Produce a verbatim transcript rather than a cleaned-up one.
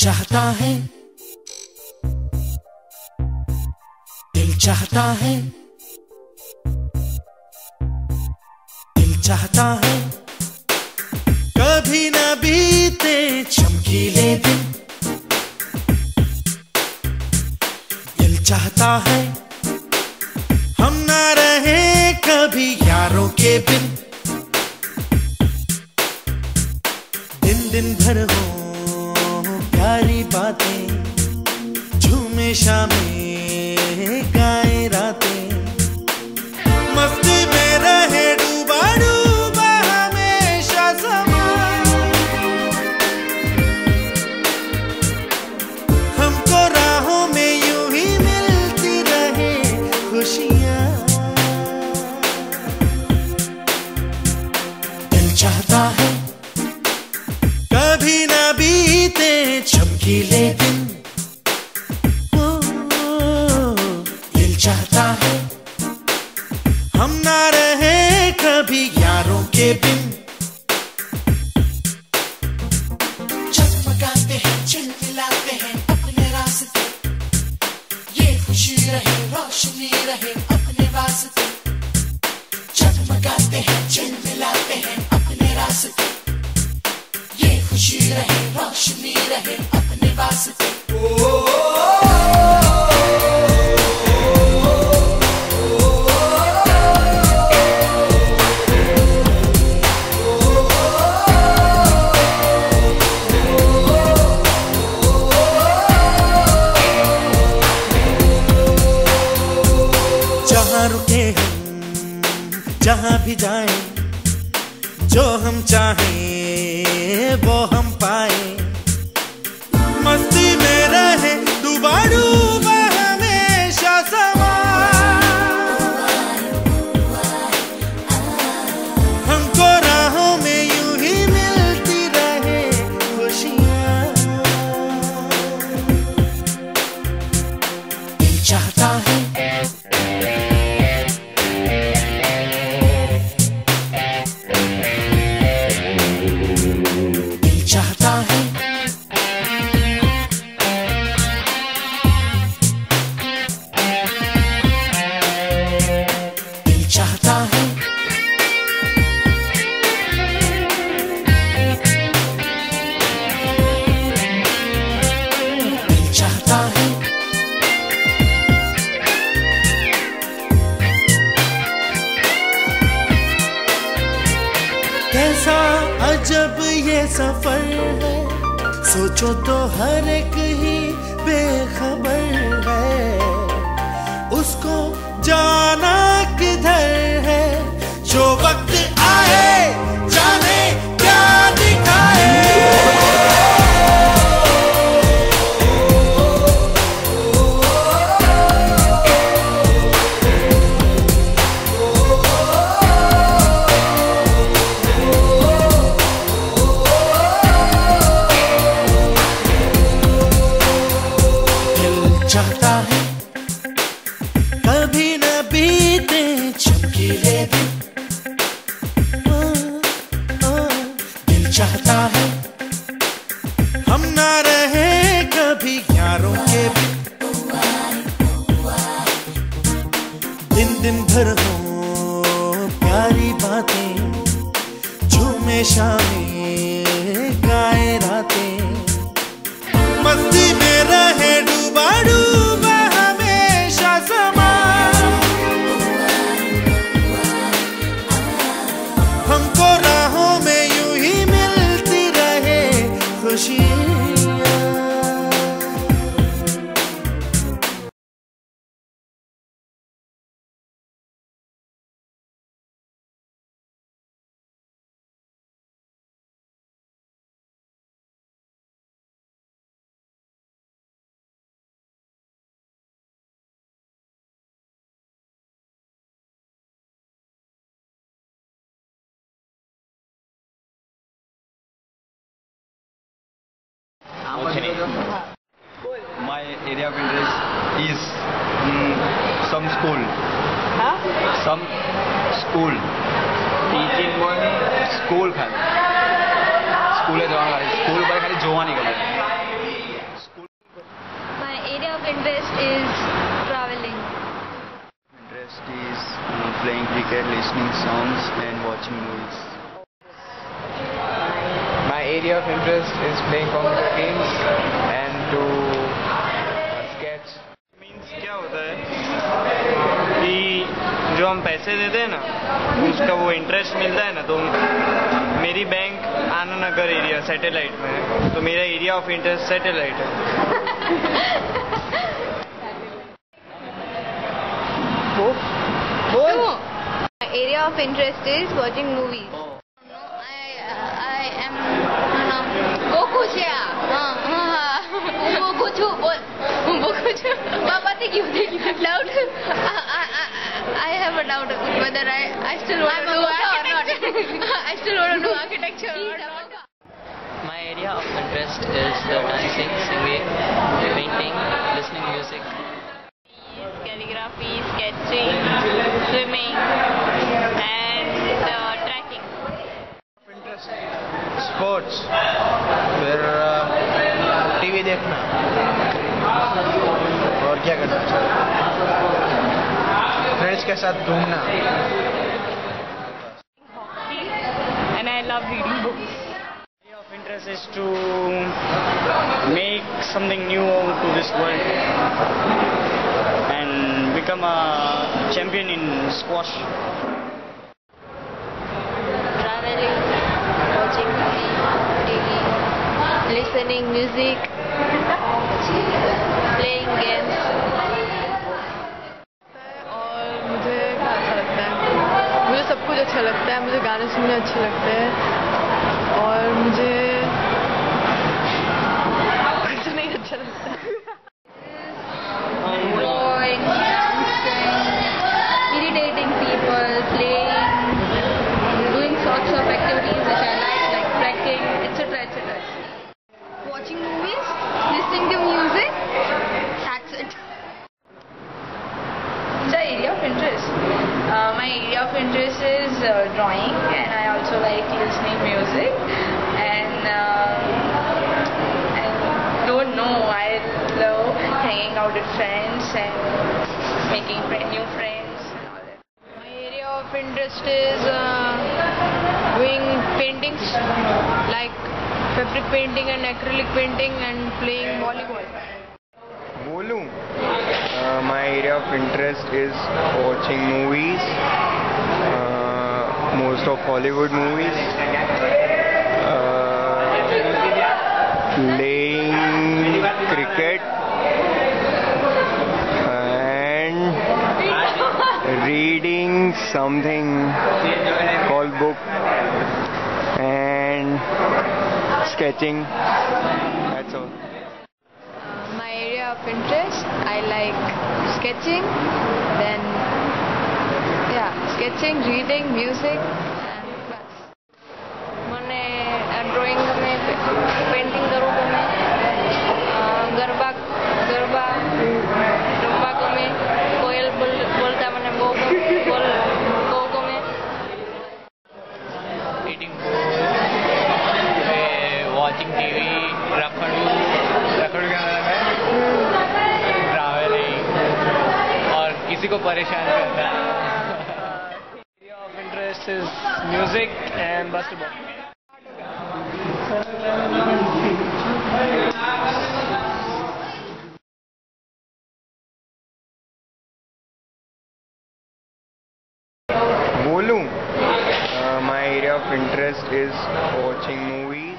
चाहता है, दिल चाहता है, दिल चाहता है कभी न बीते चमकीले दिन। दिल चाहता है हम ना रहे कभी यारों के बिन। दिन दिन भर हो प्यारी बातें, झूमे शामें गाए रातें, मस्ती में रहे डूबा डूबा हमेशा समा। हमको राहों में यूं ही मिलती रहे खुशियां। दिल चाहता है कभी ना बीते चमकीले दिन। ओ, दिल चाहता है हम ना रहे कभी यारों के बिन। चमकाते हैं चिलमिलाते हैं अपने रास्ते, ये खुशी रहे रोशनी रहे अपने वास्ते। चमकाते हैं चिलमिलाते हैं अपने रास्ते, ये खुशी रहे रोशनी रहे अपने वास्ते। जहाँ रुके हम जहाँ भी जाएं, जो हम चाहें वो हम पाए, मस्ती में रहे डूबा डूबा हमेशा समा। हमको राहों में यूं ही मिलती रहे खुशियां। दिल चाहता है चाहता है दिल चाहता है दिल चाहता है कैसा अजब ये सफर है, सोचो तो हर एक ही बेखबर है। उसको जाना किधर है, जो वक्त आए जाने क्या दिखाए। चाहता है कभी न बीते चमकीले दिन। ओ, ओ, दिल चाहता है हम ना रहे कभी यारों के बिन। दिन दिन भर हो प्यारी बातें, झूमे शामें गाए रातें, मस्ती में रहे डूबा डूबा हमेशा समा। हमको राहों में यूं ही मिलती रहे खुशियां। My area of interest is um, some school. Huh? Some school. Teaching one. School खाली. School है जवान खाली. School पर खाली जवान ही करते हैं. interest is traveling. Interest is uh, playing cricket, listening songs, and watching movies. My area of interest is playing computer games and to uh, sketch. Means क्या होता है कि जो हम पैसे देते हैं ना उसका वो इंटरेस्ट मिलता है ना, तो मेरी बैंक आनंदनगर एरिया सैटेलाइट में है, तो मेरा एरिया ऑफ इंटरेस्ट सैटेलाइट है. बोल. My area of interest is watching movies. No, I I am no वो कुछ है. हाँ हाँ वो कुछ बोल वो कुछ पापा थे क्यों थे doubt. I have a doubt whether I I still want to do architecture or not. I still want to do architecture or not. My area of interest is uh, dancing, singing, painting, listening music. Calligraphy, sketching, swimming, and uh, trekking. Sports, फिर TV देखना और क्या करना अच्छा, friends के साथ घूमना. And I love reading books. Area of interest is to make something new to this world and become a champion in squash. Traveling, watching T V, listening music, playing games. और मुझे क्या अच्छा लगता है, मुझे सब कुछ अच्छा लगता है. मुझे गाने सुनने अच्छे लगते हैं और मुझे कुछ नहीं अच्छा लगता. Drawing, dancing, irritating people, playing, doing sorts of activities which I like, like trekking, et cetera, et cetera. Watching movies, listening to music, that's it. The area of interest. Uh, my area of interest is uh, drawing, and I also like listening music. And uh, I don't know, I love hanging out with friends and making friend, new friends and all that. My area of interest is uh, doing paintings like fabric painting and acrylic painting and playing volleyball. बोलूं, uh, my area of interest is watching movies, uh, most of Hollywood movies, uh, playing cricket, and reading something called book, and sketching. That's all. My area of interest, I like sketching, then yeah, sketching, reading, music, and bas. મને drawing ગમે, painting કરવું ગમે, ગરબા ગરબા રમવા ગમે, કોયલ બોલ બોલતા મને બહુ ગમે, બોલ બહુ ગમે. Eating food, watching T V, रखड़ू रखड़ू क्या नाम है, ट्रैवलिंग और किसी को परेशान करना. Area of interest is music and basketball. बोलूं, uh, my area of interest is watching movies.